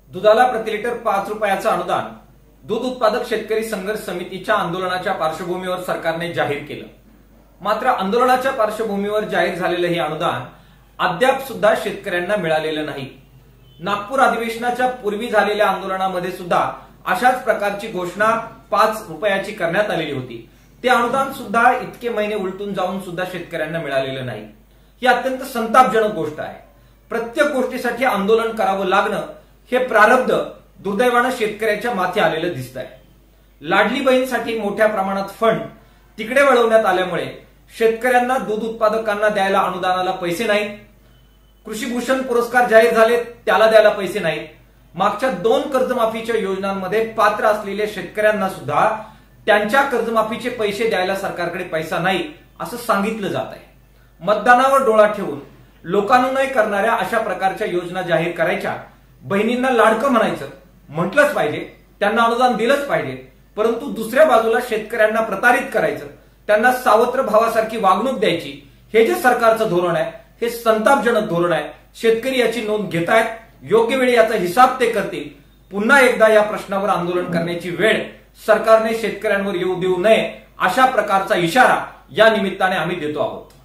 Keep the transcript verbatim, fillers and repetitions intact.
दुधाला प्रति लिटर पाच रुपयाचं अनुदान दूध उत्पादक शेतकरी संघर्ष समितीच्या आंदोलनाच्या पार्श्वभूमीवर सरकारने जाहीर केलं। मात्र आंदोलनाच्या पार्श्वभूमीवर जाहीर झालेलं हे अनुदान अद्याप सुद्धा शेतकऱ्यांना मिळालेलं नाही। नागपूर अधिवेशनाच्या पूर्वी झालेल्या आंदोलनामध्ये सुद्धा अशाच प्रकारची घोषणा पाच रुपयाची करण्यात आलेली होती। ते अनुदान सुद्धा इतके महिने उलटून जाऊन सुद्धा शेतकऱ्यांना मिळालेलं नाही। ही अत्यंत संतापजनक गोष्ट आहे। प्रत्येक गोष्टीसाठी आंदोलन करावं लागणं हे प्रारब्ध दुर्दैवानं शेतकऱ्याच्या माथी आलेलं दिसतंय। लाडली बहीणसाठी मोठ्या प्रमाणात फंड तिकडे वळवण्यात आल्यामुळे शेतकऱ्यांना दूध उत्पादकांना द्यायला अनुदानाला पैसे नाहीत। कृषी भूषण पुरस्कार जाहीर झाले त्याला द्यायला पैसे नाहीत। मागच्या दोन कर्जमाफीच्या योजनांमध्ये पात्र असलेल्या शेतकऱ्यांना सुद्धा त्यांच्या कर्जमाफीचे पैसे द्यायला सरकारकडे पैसा नाही असं सांगितलं जात आहे। मतदानावर डोळा ठेवून लोकानुनय करणाऱ्या अशा प्रकारच्या योजना जाहीर करायच्या, बहिणींना लाडकं म्हणायचं, म्हटलंच पाहिजे, त्यांना अनुदान दिलंच पाहिजे, परंतु दुसऱ्या बाजूला शेतकऱ्यांना प्रतारित करायचं, त्यांना सावत्र भावासारखी वागणूक द्यायची, हे जे सरकारचं धोरण आहे हे संतापजनक धोरण आहे। शेतकरी याची नोंद घेत आहेत, योग्य वेळी याचा हिसाब ते करतील। पुन्हा एकदा या प्रश्नावर आंदोलन करण्याची वेळ सरकारने शेतकऱ्यांवर येऊ देऊ नये अशा प्रकारचा इशारा या निमित्ताने आम्ही देतो आहोत।